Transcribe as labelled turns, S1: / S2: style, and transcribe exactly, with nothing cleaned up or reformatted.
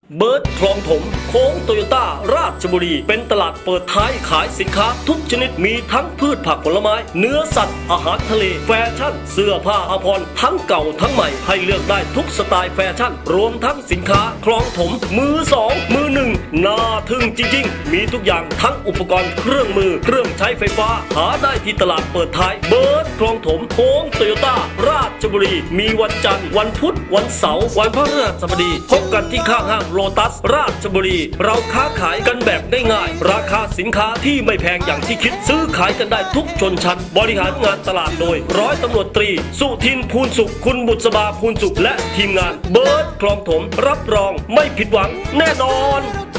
S1: เบิร์ดคลองถมโค้งโตโยต้าราชบุรีเป็นตลาดเปิดท้ายขายสินค้าทุกชนิดมีทั้งพืชผักผลไม้เนื้อสัตว์อาหารทะเลแฟชั่นเสื้อผ้าอาภรณ์ทั้งเก่าทั้งใหม่ให้เลือกได้ทุกสไตล์แฟชั่นรวมทั้งสินค้าคลองถมมือสองมือหนึ่งน่าทึ่งจริงๆมีทุกอย่างทั้งอุปกรณ์เครื่องมือเครื่องใช้ไฟฟ้าหาได้ที่ตลาดเปิดท้ายเบิร์ดคลองถมโค้งโตโยต้าราชบุรีมีวันจันทร์วันพุธวันเสาร์วันพฤหัสบดีพบกันที่ข้างห้างโลตัสราชบุรีเราค้าขายกันแบบง่ายๆราคาสินค้าที่ไม่แพงอย่างที่คิดซื้อขายกันได้ทุกชนชั้นบริหารงานตลาดโดยร้อยตำรวจตรีสุทินพูนสุขคุณบุษบาพูนสุขและทีมงานเบิร์ดคลองถมรับรองไม่ผิดหวังแน่นอน